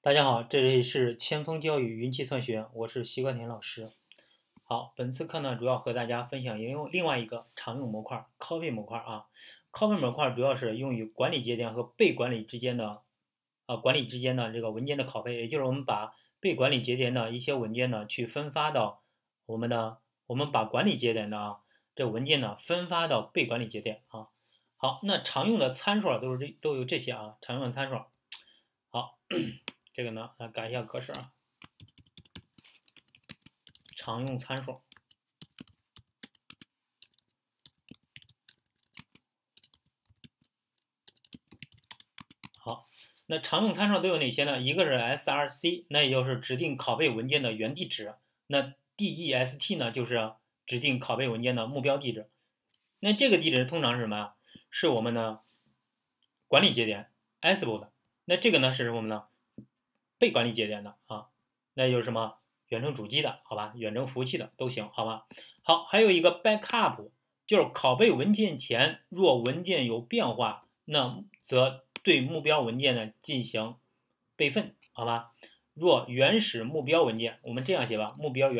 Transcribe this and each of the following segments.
大家好，这里是千锋教育云计算学，我是徐冠田老师。好，本次课呢主要和大家分享另外一个常用模块 copy 模块啊。copy 模块主要是用于管理节点和被管理之间的这个文件的拷贝，也就是我们把被管理节点的一些文件呢去分发到我们把管理节点的这文件呢分发到被管理节点啊。好，那常用的参数都有这些啊，常用的参数。好。这个呢，来改一下格式啊。常用参数。好，那常用参数都有哪些呢？一个是 src， 那也就是指定拷贝文件的原地址。那 dest 呢，就是指定拷贝文件的目标地址。那这个地址通常是什么呀？是我们的管理节点 Ansible 的。那这个呢是什么呢？被管理节点的啊。那就是什么？远程主机的，好吧，远程服务器的都行，好吧。好，还有一个 backup， 就是拷贝文件前，若文件有变化，那则对目标文件呢进行备份，好吧。若原始目标文件，我们这样写吧，目标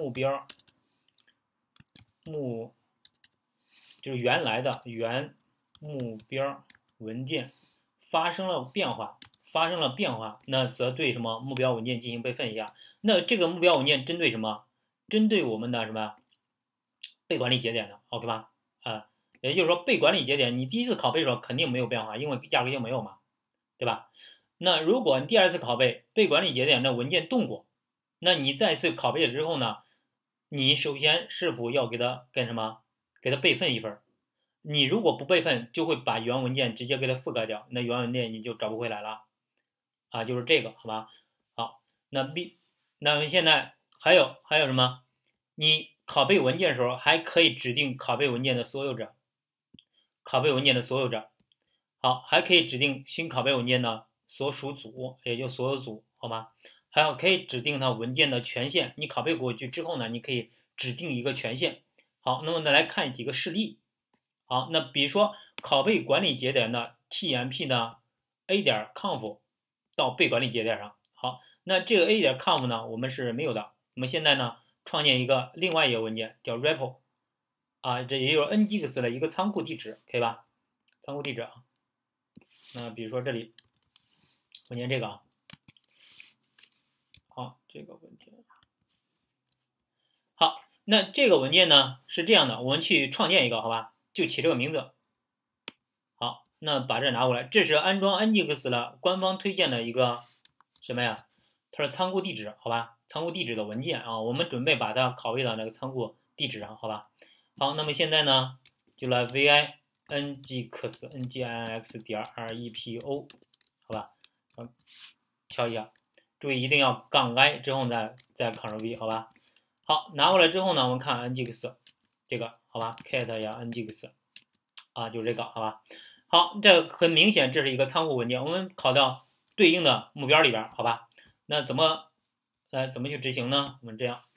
就是原来的原目标文件发生了变化，那则对什么目标文件进行备份一下。那这个目标文件针对什么？针对我们的什么被管理节点的 ，OK 吧？也就是说被管理节点你第一次拷贝的时候肯定没有变化，因为压根就没有嘛，对吧？那如果你第二次拷贝被管理节点的文件动过，那你再次拷贝了之后呢，你首先是否要给它备份一份？你如果不备份，就会把原文件直接给它覆盖掉，那原文件你就找不回来了啊，就是这个，好吧？好，那我们现在还有什么？你拷贝文件的时候还可以指定拷贝文件的所有者，好，还可以指定新拷贝文件的所属组，也就所有组，好吗？还有可以指定它文件的权限，你拷贝过去之后呢，你可以指定一个权限。好，那么再来看几个示例。好，那比如说拷贝管理节点的 tmp 呢 a.conf 到被管理节点上。好，那这个 a.conf 呢，我们是没有的。我们现在呢，创建另外一个文件叫 repo 啊，这也有 nginx 的一个仓库地址，可以吧？仓库地址啊。那比如说这里文件这个啊，好，这个文件，好，那这个文件呢是这样的，我们去创建一个，好吧？就起这个名字。好，那把这拿过来，这是安装 nginx 的官方推荐的一个什么呀？它是仓库地址，好吧？仓库地址的文件啊，我们准备把它拷贝到那个仓库地址上，好吧？好，那么现在呢，就来 vi nginx 点 repo， 好吧？敲一下，注意一定要-i 之后再 Ctrl V， 好吧？好，拿过来之后呢，我们看 nginx 这个，好吧 ？cat 呀 nginx 啊，就是这个，好吧？好，这很明显这是一个仓库文件，我们拷到对应的目标里边，好吧？那怎么去执行呢？我们这样，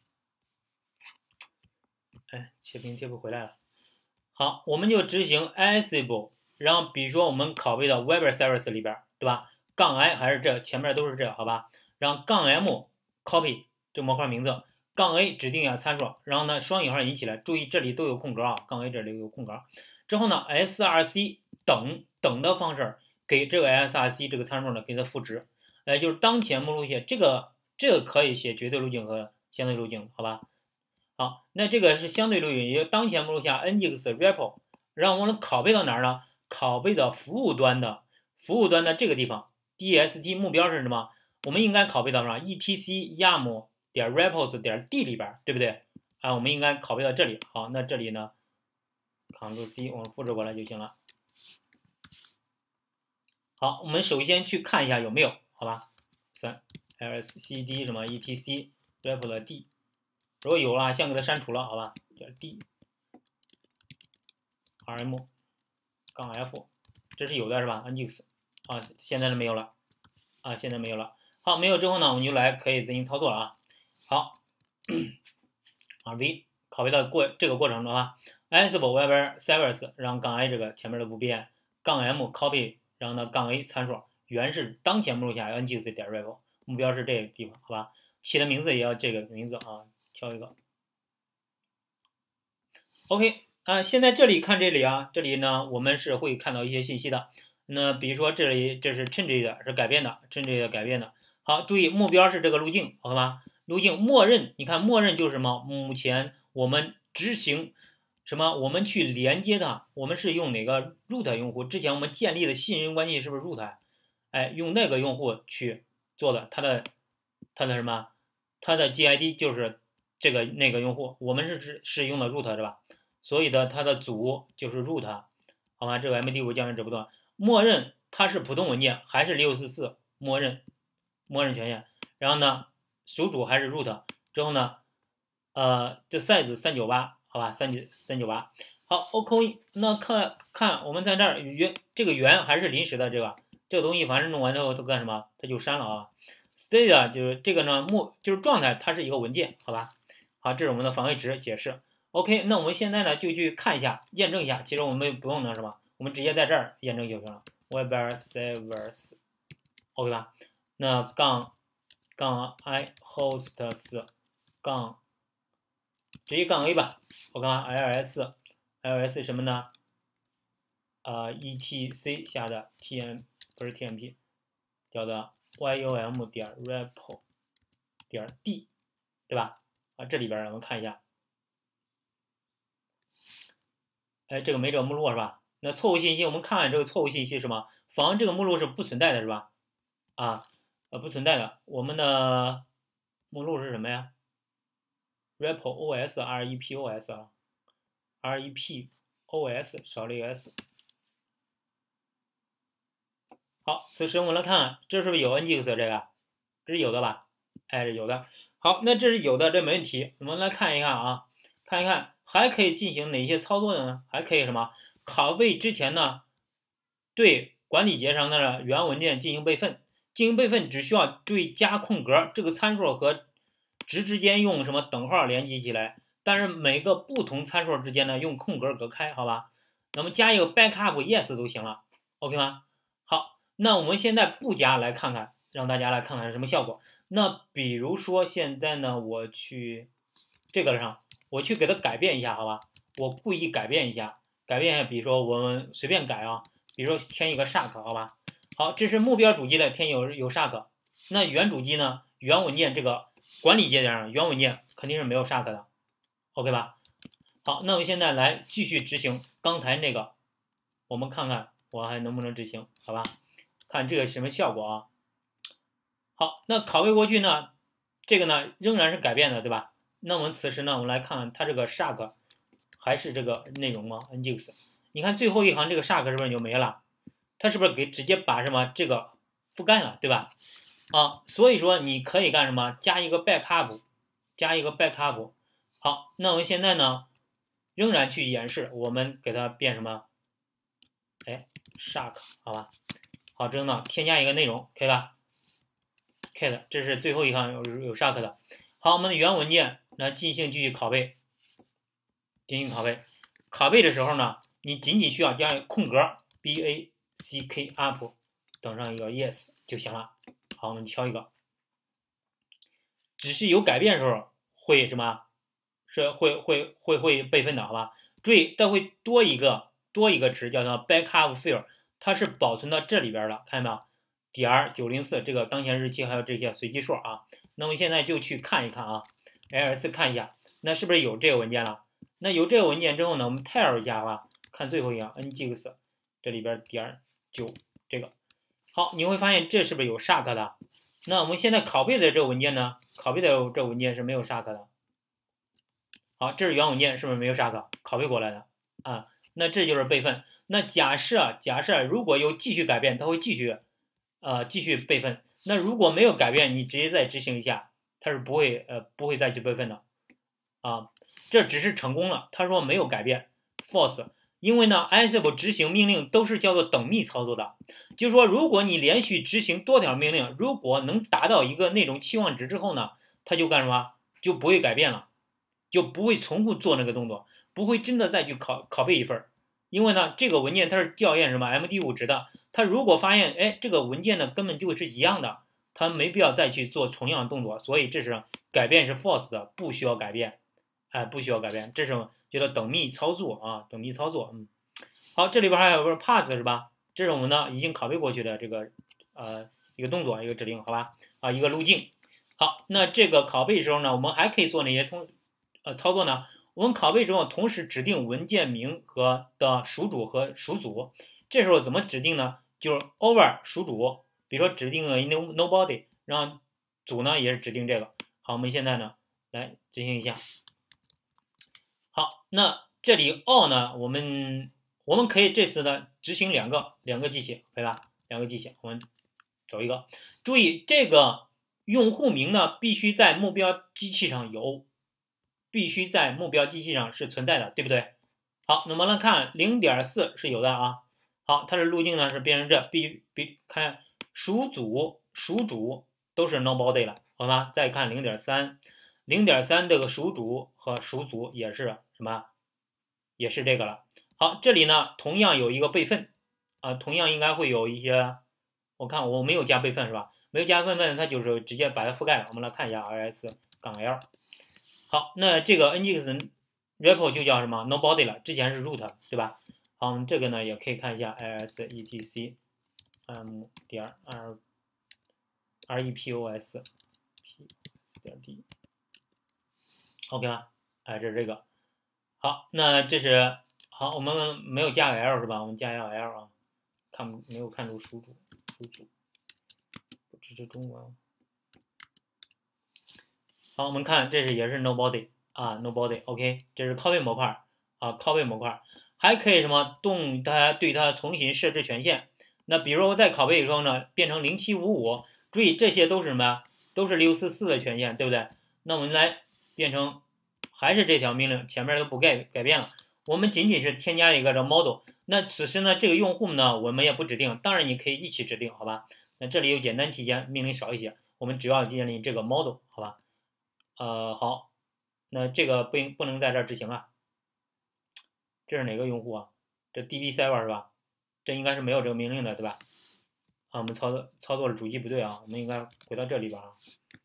哎，切屏切不回来了。好，我们就执行 Ansible， 然后比如说我们拷贝到 Web Service 里边，对吧？-i 还是这前面都是这，好吧？然后-m copy 这模块名字，-a 指定一下参数，然后呢双引号引起来，注意这里都有空格啊，-a 这里有空格。之后呢 src 等的方式给这个 src 这个参数呢给它赋值，就是当前目录写这个可以写绝对路径和相对路径，好吧？好，那这个是相对路径，也就当前目录下 nginx repo， 让我们拷贝到哪儿呢？拷贝到服务端的这个地方 dst 目标是什么？我们应该拷贝到什么 etc yum 点 repos 点 d 里边，对不对？啊，我们应该拷贝到这里。好，那这里呢 Ctrl C 我们复制过来就行了。好，我们首先去看一下有没有，好吧？3lscd 什么 etc repo 的 d。如果有了，先给它删除了，好吧？叫 d rm -f， 这是有的是吧 ？nginx 啊，现在是没有了啊，现在没有了。好，没有之后呢，我们就可以进行操作了啊。好，v 拷贝到这个过程中啊 ，Ansible Web Service， 让-i 这个前面的不变，-m copy， 然后呢-a 参数， 源是当前目录下 nginx 点 repo， 目标是这个地方，好吧？起的名字也要这个名字啊，挑一个。OK 啊，现在这里看这里啊，这里呢我们是会看到一些信息的。那比如说这里这是 change 的，是改变的 ，change 的改变的。好，注意目标是这个路径，好吧？路径默认，你看默认就是什么？目前我们执行什么？我们去连接它，我们是用哪个 root 用户？之前我们建立的信任关系是不是 root？哎，用那个用户去做的，他的什么？他的 GID 就是这个那个用户，我们是用的 root 是吧？所以的它的组就是 root， 好吧？这个 MD5 降元值不断，默认它是普通文件还是644，默认权限。然后呢，属主还是 root， 之后呢，这 size 398，好吧，398。好 ，OK， 那看我们在这儿这个源还是临时的，这个东西反正弄完之后都干什么？它就删了啊。state 就是这个呢，就是状态，它是一个文件，好吧？好，这是我们的防卫值解释。OK， 那我们现在呢就去看一下，验证一下。其实我们不用那什么，我们直接在这儿验证就行了。web servers，OK 吧？那杠 i hosts 杠直接杠 a 吧。我看 ls 什么呢？etc 下的 不是 tmp 叫的 yum 点 repo 点 d， 对吧？啊，这里边我们看一下。哎，这个没这个目录是吧？那错误信息，我们看看这个错误信息是什么？防这个目录是不存在的，是吧？啊，不存在的。我们的目录是什么呀 ？repos repos 啊 ，repos 少了一个 s。好，此时我们来看，这是不是有 nginx 这个？这是有的吧？哎，有的。好，那这是有的，这没问题。我们来看一看啊，看一看还可以进行哪些操作呢？还可以什么？拷贝之前呢，对管理节上的原文件进行备份。进行备份只需要对加空格这个参数和值之间用什么等号连接起来，但是每个不同参数之间呢用空格隔开，好吧？那么加一个 backup yes 都行了 ，OK 吗？好，那我们现在不加来看看，让大家来看看是什么效果。那比如说现在呢，我去这个上，我去给它改变一下，好吧？我故意改变一下，比如说我们随便改啊，比如说添一个 shark， 好吧？好，这是目标主机的添有 shark， 那原主机呢？原文件这个管理节点上原文件肯定是没有 shark 的 ，OK 吧？好，那我们现在来继续执行刚才那个，我们看看我还能不能执行，好吧？看这个什么效果啊？好，那拷贝过去呢，这个呢仍然是改变的，对吧？那我们此时呢，我们来看看它这个 shark 还是这个内容吗 ？nginx， 你看最后一行这个 shark 是不是就没了？它是不是直接把什么这个覆盖了，对吧？啊，所以说你可以干什么？加一个 backup。好，那我们现在呢，仍然去演示，我们给它变什么？哎 ，shark， 好吧？好，之后呢，添加一个内容，可以吧 ？cat， 这是最后一行有 shark 的。好，我们的原文件来继续拷贝，拷贝的时候呢，你仅需要加一个空格 back up 等上一个 yes 就行了。好，我们敲一个，只是有改变的时候会什么？是会备份的，好吧？注意，它会多一个值叫做 backup file， 它是保存到这里边的，看见没有？点904这个当前日期还有这些随机数啊。那么现在就去看一看啊 ，ls 看一下，那是不是有这个文件了？那有这个文件之后呢，我们 tar 一下吧，看最后一行 nginx 这里边点9这个。好，你会发现这是不是有 shark 的？那我们现在拷贝的这个文件呢？拷贝的这个文件是没有 shark 的。好，这是原文件，是不是没有 shark 拷贝过来的啊？那这就是备份。那假设如果有继续改变，它会继续备份。那如果没有改变，你直接再执行一下，它是不会再去备份的啊。这只是成功了，他说没有改变 false。因为呢 Ansible 执行命令都是叫做等密操作的，就是说如果你连续执行多条命令，如果能达到一个那种期望值之后呢，它就干什么？就不会改变了，就不会重复做那个动作，不会真的再去拷贝一份。 因为呢这个文件它是校验什么 MD5值的，它如果发现哎这个文件呢根本就是一样的，它没必要再去做同样的动作，所以这是改变是 false 的，不需要改变，哎不需要改变，这是叫做等密操作啊，等密操作，好，这里边还有个 pass 是吧？这是我们呢已经拷贝过去的这个一个动作一个指令，好吧？一个路径。好，那这个拷贝时候呢，我们还可以做哪些操作呢？我们拷贝之后同时指定文件名和的属主和属组，这时候怎么指定呢？就是 over 属主，比如说指定了 nobody， 然后组呢也是指定这个。好，我们现在呢来执行一下。好，那这里 all 呢，我们可以这次呢执行两个记写，可以吧？两个记写，我们走一个。注意这个用户名呢必须在目标机器上有，必须在目标机器上是存在的，对不对？好，那么来看 0.4 是有的啊。好，它的路径呢是变成这，看属主、属主都是 nobody 了，好吗？再看 0.3 这个属主和属组也是什么？也是这个了。好，这里呢同样有一个备份同样应该会有一些，我看我没有加备份是吧？没有加备份，它就是直接把它覆盖了。我们来看一下 ls-l。好，那这个 nginx repo 就叫什么 nobody 了，之前是 root 对吧？好，我们这个呢也可以看一下 ls-etc repos p.d OK 吗？哎，这是这个。好，那这是好，我们没有加个 L 是吧？我们加一下 L 啊，没有看出属主，不支持中文。好，我们看这是也是 nobody 啊 nobody OK， 这是拷贝模块啊拷贝模块，还可以什么对它重新设置权限。那比如我在拷贝以后呢，变成0755，注意这些都是什么？都是644的权限，对不对？那我们来变成还是这条命令，前面都不改变了，我们仅仅是添加一个这 model。那此时呢，这个用户呢，我们也不指定，当然你可以一起指定，好吧？那这里有简单期间，命令少一些，我们主要建立这个 model， 好吧？好，那这个不能在这儿执行啊。这是哪个用户啊？这 DB server 是吧？这应该是没有这个命令的，对吧？我们操作的主机不对啊，我们应该回到这里边啊。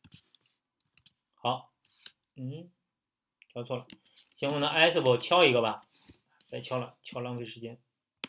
好，调错了。行，我们 Ansible 敲一个吧，别敲了，敲浪费时间。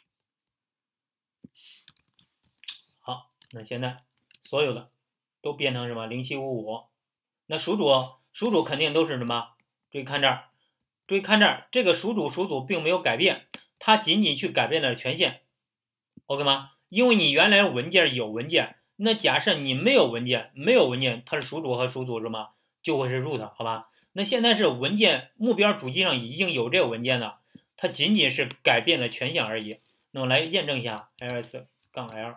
好，那现在所有的都变成什么0755？那属主肯定都是什么？注意看这儿，这个属主并没有改变，它仅仅去改变了权限 ，OK 吗？因为你原来文件有文件，那假设你没有文件，它是属主和属组什么就会是 root， 好吧？那现在是文件目标主机上已经有这个文件了，它仅仅是改变了权限而已。那么来验证一下 ls-l，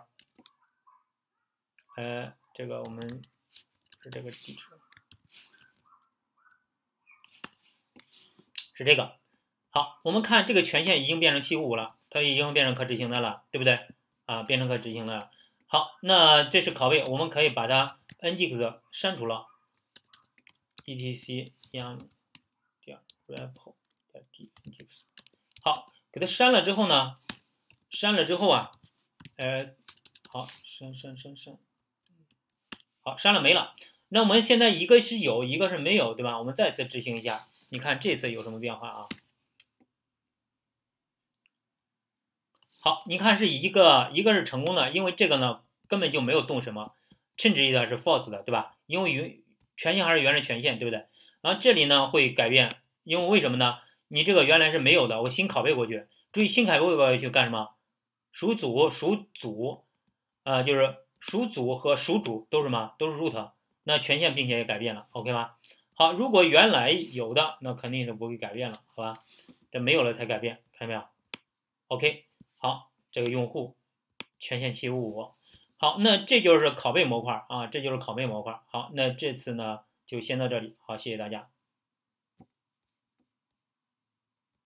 这个我们是这个地址。是这个。好，我们看这个权限已经变成755了，它已经变成可执行的了，对不对？变成可执行的了。好，那这是拷贝，我们可以把它 nginx 删除了 etc repo nginx。好，给它删了之后呢，好，删，好，删了没了。那我们现在一个是有，一个是没有，对吧？我们再次执行一下，你看这次有什么变化啊？好，你看是一个是成功的，因为这个呢根本就没有动什么，称之一的是 false 的，对吧？因为权限还是原来权限，对不对？然后这里呢会改变，因为为什么呢？你这个原来是没有的，我新拷贝过去，注意新拷贝过去干什么？属组就是属组和属主都是什么？都是 root， 那权限并且也改变了 ，OK 吗？好，如果原来有的，那肯定就不会改变了，好吧？这没有了才改变，看见没有 ？OK。好，这个用户权限755，好，那这就是拷贝模块啊，这就是拷贝模块。好，那这次呢就先到这里，好，谢谢大家。